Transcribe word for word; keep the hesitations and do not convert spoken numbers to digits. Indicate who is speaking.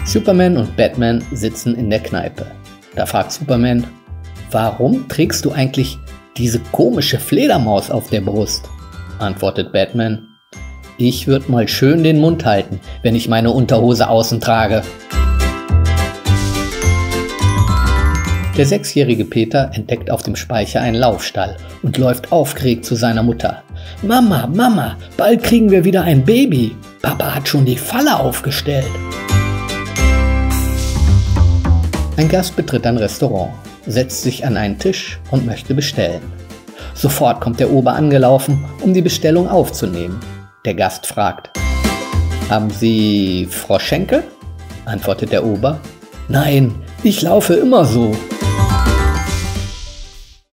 Speaker 1: Superman und Batman sitzen in der Kneipe. Da fragt Superman: Warum trägst du eigentlich diese komische Fledermaus auf der Brust? Antwortet Batman: Ich würde mal schön den Mund halten, wenn ich meine Unterhose außen trage. Der sechsjährige Peter entdeckt auf dem Speicher einen Laufstall und läuft aufgeregt zu seiner Mutter. Mama, Mama, bald kriegen wir wieder ein Baby. Papa hat schon die Falle aufgestellt. Ein Gast betritt ein Restaurant, setzt sich an einen Tisch und möchte bestellen. Sofort kommt der Ober angelaufen, um die Bestellung aufzunehmen. Der Gast fragt: Haben Sie Froschschenkel? Antwortet der Ober: Nein, ich laufe immer so.